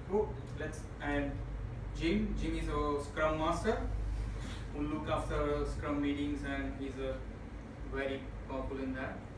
Cool. Let's and Jim. Jim is a Scrum Master who look after Scrum meetings and he's very powerful in that.